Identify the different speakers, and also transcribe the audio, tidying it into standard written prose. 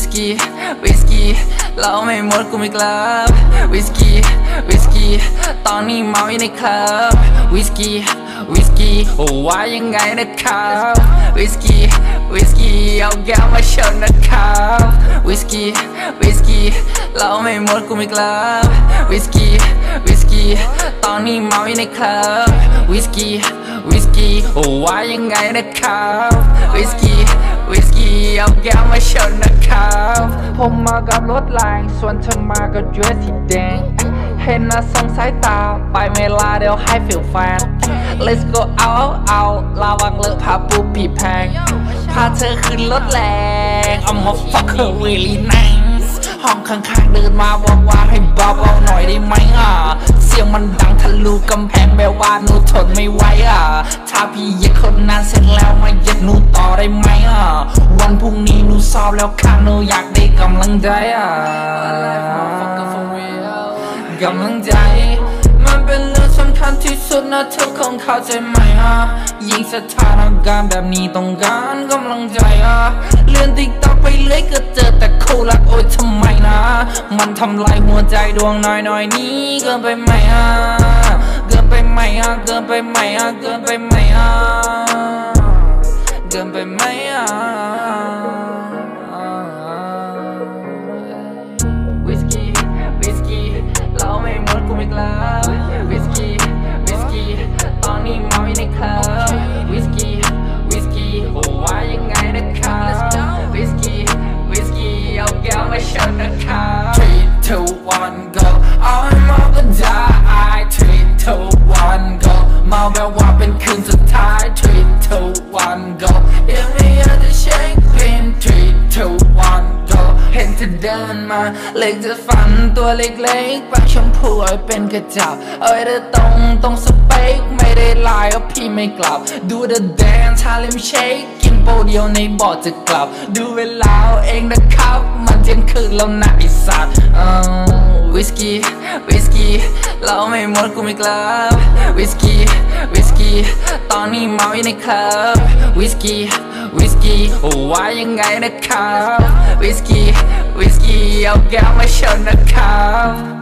Speaker 1: กี้วิสกี้เราไม่หมดกูไม่กลับวิสกี้วิสกี้ตอนนี้เมาอยู่ในคลับวิสกี้วิสกี้โอ้ว่ายังไงนะครับวิสกี้วิสกี้เอาแก้วมาชนนะครับวิสกี้วิสกี้เราไม่หมดกูไม่กลับวิสกี้วิสกี้ตอนนี้เมาอยู่ในคลับวิสกี้วิสกี้โอ้ว่ายังไงนะครับวิสกี้วิสกี้เอาแก้วมาชนนะครับผมมากับรถแรงส่วนเธอมากับเดรสสีแดงเห็นนะส่งสายตาไปเมลาเดี๋ยวให้ฟิลแฟน Let's goเอาระวังเลอะผ้าปูผีแพงพาเธอขึ้นรถแรงเอามาฟักเธอ really nice ห้องข้างๆเดินมาว่าให้เบาๆหน่อยได้ไหมเสียงมันดังทะลุกำแพงแบบว่าหนูทนไม่ไหวถ้าพี่เหยียดคนนั้นเสร็จแล้วมาเหยียดหนูต่อได้ไหมวันพรุ่งนี้หนูสอบแล้วค่ะหนูอยากได้กำลังใจกำลังใจมันเป็นเรื่องสำคัญที่สุดนะเธอคงเข้าใจไหมยิ่งสถานการณ์แบบนี้ต้องการกำลังใจเลื่อนติ๊กต็อกไปเรื่อยก็เจอแต่คู่รักโอ๊ยทำไมนะมันทำลายหัวใจดวงน้อยนี้เกินไปไหมเกินไปไหมเกินไปไหมเกินไปไหมเกินไปไหมวิสกี้วิสกี้เราไม่หมดกูไม่กลับวิสกี้วิสกี้ตอนนี้เมาอยู่ในคลับวิสกี้วิสกี้โอ้ว่ายังไงนะครับวิสกี้วิสกี้เอาแก้วมาชนนะครับ 3 2 1 go เอาให้เมาก็ได้ 3 2 1 go เมาแบบว่าเป็นคืนสุดท้าย 3 2 1 go ยังไม่อยากจะเช็คบิน 3 2 1 go เห็นเธอเดินมาเล็กจะฝันตัวเล็กๆปากชมพูเป็นกระจับเธอตรงสเปคไม่ได้ลายก็พี่ไม่กลับดูเธอแดนชาเลมเชคกินโปเดียวในบอร์ดจะกลับดูเวลาเองนะครับมันเที่ยงคืนแล้วนะไอสัตว์วิสกี้วิสกี้เราไม่หมดกูไม่กลับวิสกี้วิสกี้ตอนนี้เมาอยู่ในคลับวิสกี้วิสกี้โอ้ว่ายังไงนะครับวิสกี้วิสกี้เอาแก้วมาชนนะครับ